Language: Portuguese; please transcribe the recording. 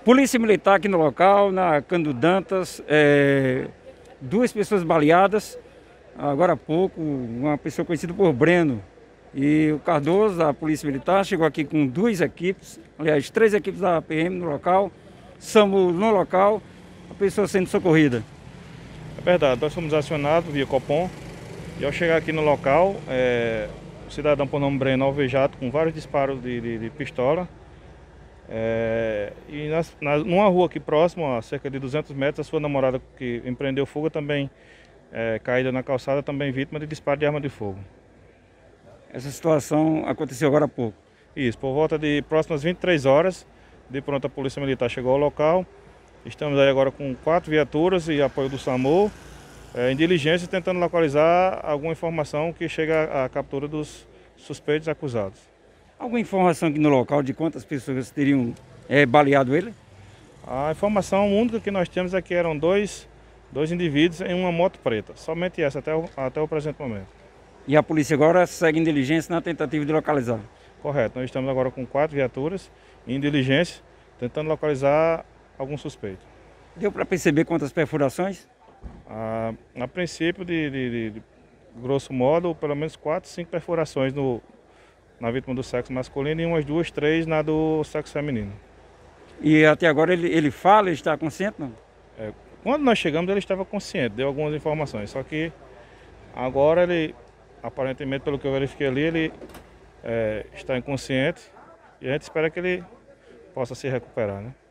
Polícia Militar aqui no local, na Cândido Dantas, duas pessoas baleadas, agora há pouco, uma pessoa conhecida por Breno. E o Cardoso, da Polícia Militar, chegou aqui com duas equipes, aliás, três equipes da PM no local, SAMU no local, a pessoa sendo socorrida. É verdade, nós fomos acionados via Copom e ao chegar aqui no local, o cidadão por nome Breno alvejado com vários disparos de pistola. E numa rua aqui próxima, a cerca de 200 metros, a sua namorada que empreendeu fuga também caída na calçada, também vítima de disparo de arma de fogo. Essa situação aconteceu agora há pouco. Isso, por volta de próximas 23 horas, de pronto a Polícia Militar chegou ao local. Estamos aí agora com 4 viaturas e apoio do SAMU, em diligência, tentando localizar alguma informação que chegue à captura dos suspeitos acusados. Alguma informação aqui no local de quantas pessoas teriam baleado ele? A informação única que nós temos é que eram dois indivíduos em uma moto preta, somente essa até o presente momento. E a polícia agora segue em diligência na tentativa de localizar? Correto, nós estamos agora com 4 viaturas em diligência, tentando localizar algum suspeito. Deu para perceber quantas perfurações? A princípio, de grosso modo, pelo menos 4, 5 perfurações na vítima do sexo masculino e umas 2, 3 na do sexo feminino. E até agora ele fala, ele está consciente, não? Quando nós chegamos ele estava consciente, deu algumas informações, só que agora ele, aparentemente pelo que eu verifiquei ali, ele está inconsciente e a gente espera que ele possa se recuperar, né?